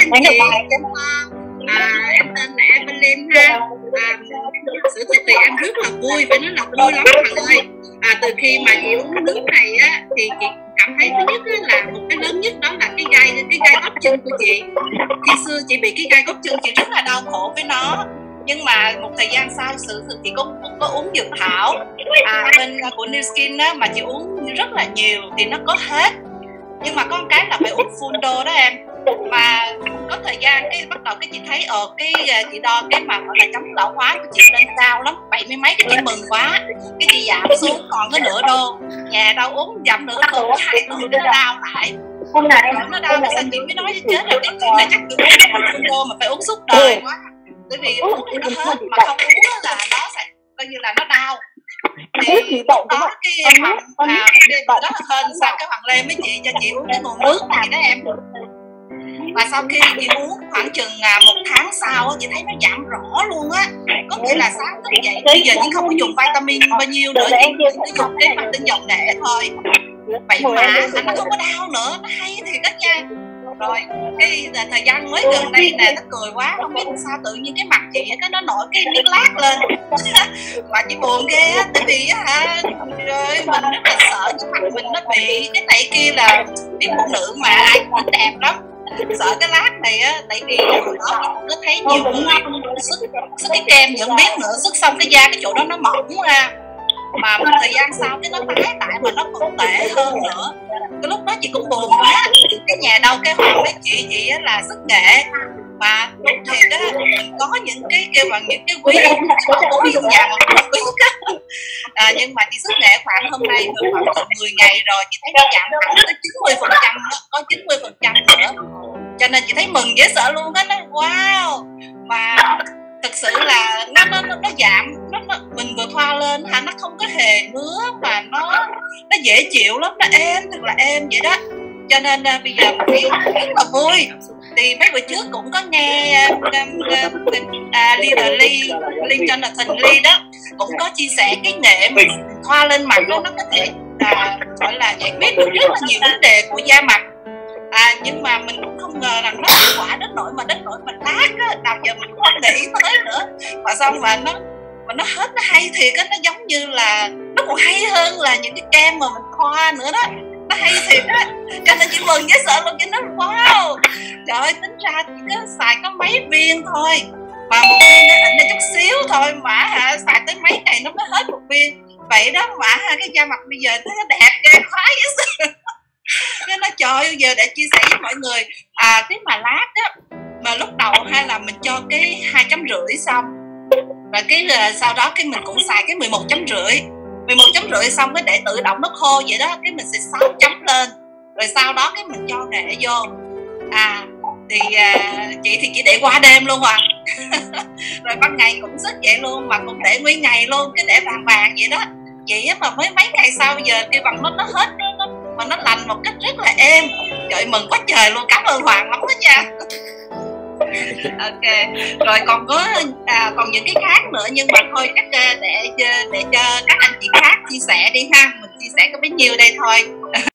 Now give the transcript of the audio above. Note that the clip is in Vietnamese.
anh chị. Em tên là Evelyn ha. Sự thật thì em rất là vui, phải nói là vui lắm mọi người. Từ khi mà chị uống nước này á thì chị cảm thấy thứ nhất là một cái lớn nhất đó là cái gai gót chân của chị. Khi xưa chị bị cái gai gót chân, chị rất là đau khổ với nó. Nhưng mà một thời gian sau sự thực chị cũng có uống dược thảo bên của New Skin á, mà chị uống rất là nhiều thì nó có hết. Nhưng mà có một cái là phải uống full dose đó em. Mà có thời gian cái bắt đầu cái chị thấy chị đo cái mà gọi là chống lão hóa của chị lên cao lắm, 70 mấy, cái chị mừng quá, cái chị giảm xuống còn có nửa đô. Nhà đâu uống giảm nửa tuần, 2 tuần nó đau lại. Nó đau mà sao chị mới nói chết rồi, cái chuyện này chắc tôi uống full dose mà phải uống suốt đời quá. Bởi vì uống thì nó hết, mà không uống là nó sẽ coi như là nó đau. Thì đó cái đó là hên sao cái Hoàng Lê mấy chị cho chị uống cái nguồn nước này đó em. Và sau khi chị uống khoảng chừng 1 tháng sau chị thấy nó giảm rõ luôn á. Có nghĩa là sáng thức dậy bây giờ chị không có dùng vitamin bao nhiêu nữa, chỉ dùng cái mặt tinh dầu nghệ thôi. Vậy mà nó không có đau nữa, nó hay thiệt đó nha. Rồi cái thời gian mới gần đây nè, nó cười quá, không biết sao tự nhiên cái mặt chị cái nó nổi cái nước lát lên. Mà chị buồn ghê á, tại vì rồi mình rất là sợ cái mặt mình nó bị cái này kia, là biết phụ nữ mà ai cũng đẹp lắm, sợ cái lát này á. Tại vì hồi đó mình cứ thấy nhiều người sức cái kem nhận biết nữa, sức xong cái da cái chỗ đó nó mỏng ra. Mà một thời gian sau cái nó tái lại mà nó còn tệ hơn nữa. Cái lúc đó chị cũng buồn quá, cái nhà đâu cái hỏi mấy chị á là sức nghệ mà đúng thiệt á, mình có những cái kêu bằng những cái quý trong nhà mà không quý. Nhưng mà chị sức nghệ khoảng hôm nay khoảng tầm 10 ngày rồi chị thấy nó giảm hẳn tới 90%, có 90% nữa, cho nên chị thấy mừng dễ sợ luôn á. Nó wow, mà thực sự là nó giảm, mình vừa thoa lên nó không có hề ngứa, mà nó dễ chịu lắm, nó êm, thật là êm vậy đó. Cho nên bây giờ mình thấy rất là vui. Thì mấy bữa trước cũng có nghe Leader Lee Jonathan Lee đó cũng có chia sẻ cái nghệ mình thoa lên mặt nó có thể gọi là giải quyết được rất là nhiều vấn đề của da mặt. Nhưng mà mình cũng không ngờ rằng nó hiệu quả đến nỗi mà lát á, nào giờ mình cũng không nghĩ tới nữa. Mà xong mà nó hết, nó hay thiệt á, nó giống như là nó còn hay hơn là những cái kem mà mình thoa nữa đó, nó hay thiệt á. Cho nên chị mừng với sợ luôn, cho nó wow, trời ơi, tính ra chỉ có xài có mấy viên thôi, mà một viên nó ịnh ra chút xíu thôi mà xài tới mấy ngày nó mới hết một viên. Vậy đó mà cái da mặt bây giờ thấy nó đẹp ghê, khoái dễ sợ. Cái nó trời, giờ để chia sẻ với mọi người cái mà lát á, mà lúc đầu hay là mình cho cái 2,5 xong, và cái sau đó cái mình cũng xài cái 11,5 xong cái để tự động nó khô vậy đó, cái mình sẽ 6 chấm lên, rồi sau đó cái mình cho nghệ vô. Thì chị thì chỉ để qua đêm luôn rồi ban ngày cũng sức vậy luôn, mà cũng để nguyên ngày luôn, cái để vàng vậy đó. Vậy mà mấy ngày sau bây giờ cái bằng nó hết đó, mà nó lành một cách rất là êm. Trời, mừng quá trời luôn, cảm ơn Hoàng lắm đó nha. Ok, rồi còn có còn những cái khác nữa, nhưng mà thôi chắc để cho các anh chị khác chia sẻ đi ha, mình chia sẻ có bấy nhiêu đây thôi.